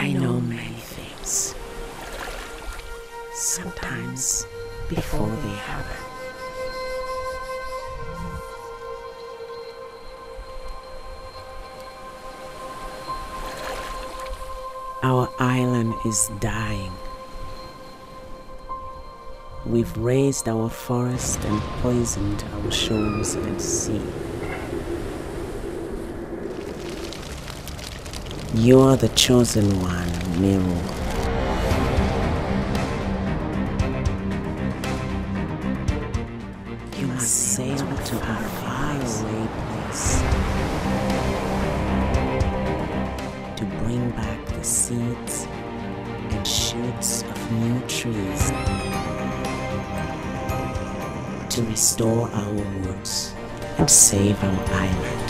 I know many things, sometimes before they happen. Our island is dying. We've razed our forest and poisoned our shores and sea. You're the chosen one, Miru. You must sail to a faraway place to bring back the seeds and shoots of new trees, to restore our woods and save our island.